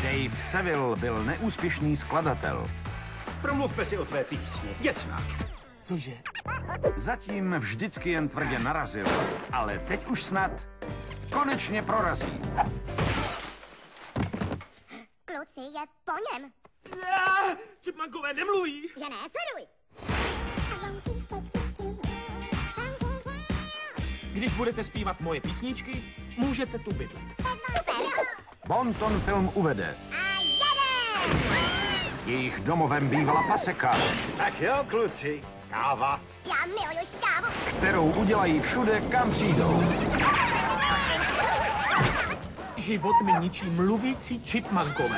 Dave Seville byl neúspěšný skladatel. Promluvme si o tvé písni. Jasná. Cože? Zatím vždycky jen tvrdě narazil, ale teď už snad konečně prorazí. Kluci, je po něm. Chipmunkové nemluví. Že ne, sleduj. Když budete zpívat moje písničky, můžete tu bydlet. Super. Bonton film uvede. A jedem! Jejich domovem bývala paseka, Tak jo, kluci. Káva. Já miluju šťávu. kterou udělají všude, kam přijdou. Život mi ničí mluvící chipmunkové.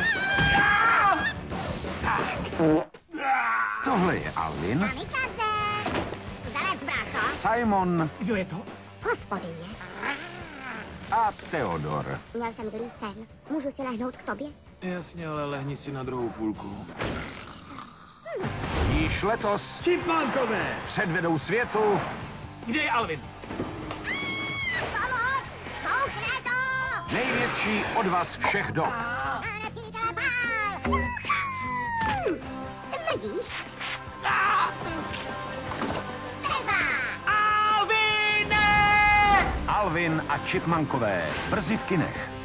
Tohle je Alvin, Kamikaze. Zalez, brácho. Simon Kdo je to? Hospodyně. a Theodor. Měl jsem zlý sen. Můžu si lehnout k tobě? Jasně, ale lehni si na druhou půlku. Již letos Chipmunkové. předvedou světu Kde je Alvin? Pomoc! Bouchne to! největší odvaz všech dob. Nepřítel pál! Smrdíš? Preza! Alvine! Alvin a Chipmunkové. Brzy v kinech.